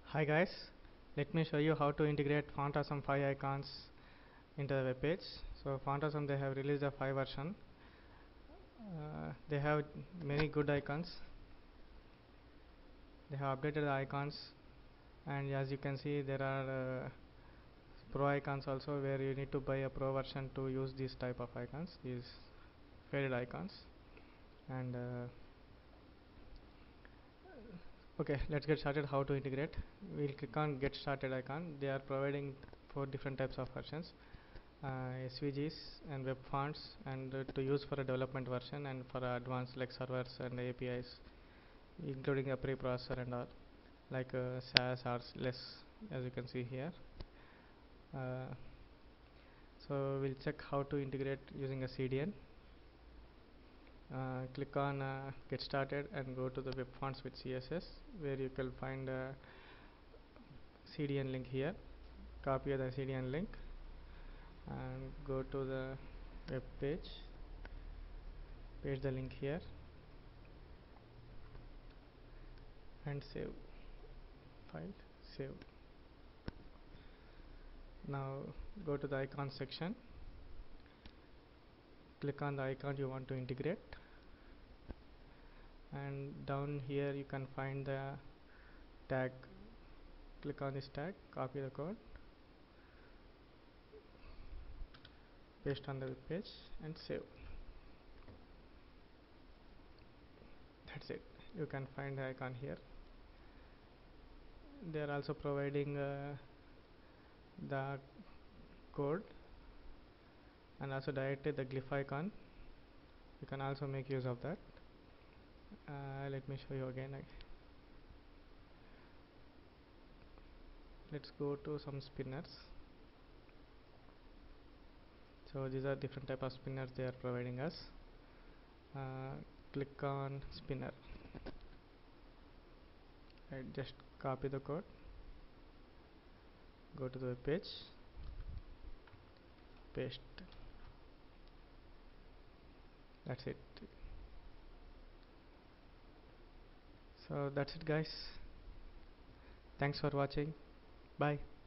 Hi guys, let me show you how to integrate Phantasm 5 icons into the web page. So Phantasm, they have released a 5 version. They have many good icons. They have updated the icons, and as you can see there are pro icons also, where you need to buy a pro version to use these type of icons, these faded icons. And okay, let's get started. How to integrate? We'll click on get started icon. They are providing 4 different types of versions: SVGs and web fonts, and to use for a development version and for advanced like servers and APIs, including a preprocessor and all, like SAS or less, as you can see here. uh, so we'll check how to integrate using a CDN. Click on get started and go to the web fonts with CSS, where you can find a CDN link here. Copy the CDN link and go to the web page, paste the link here and save file. Save. Now go to the icon section, click on the icon you want to integrate, and down here you can find the tag. Click on this tag, copy the code, paste on the web page and save. That's it. You can find the icon here. They are also providing the code and also directly the glyph icon. You can also make use of that. Let me show you again. Let's go to some spinners. So these are different type of spinners they are providing us. Click on spinner. Right, just copy the code, go to the web page, paste. That's it. So that's it guys. Thanks for watching. Bye.